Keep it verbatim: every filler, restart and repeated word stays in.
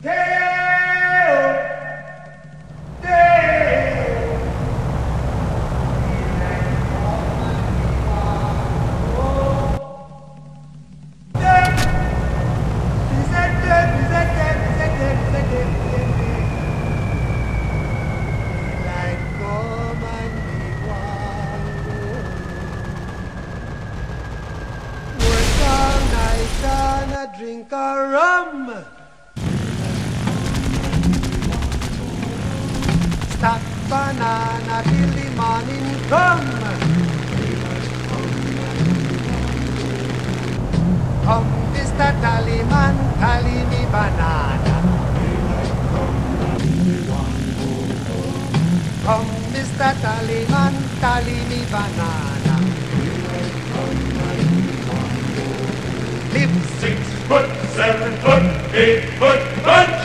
Drink a rum. Stack banana till the morning come. Come, Mister Tallyman, tally me banana. Come, Mister Tallyman, tally me banana. Live six foot, seven foot, eight foot bunch.